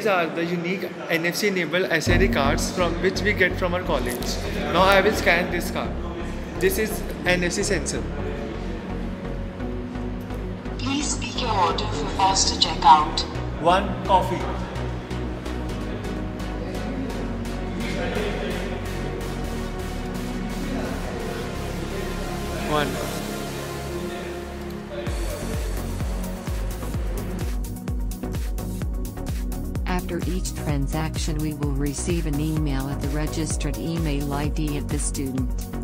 these are the unique NFC enabled SID cards from which we get from our college. Now I will scan this card. This is NFC sensor. Please speak your order for faster checkout. 1 coffee. One. After each transaction we will receive an email at the registered email ID of the student.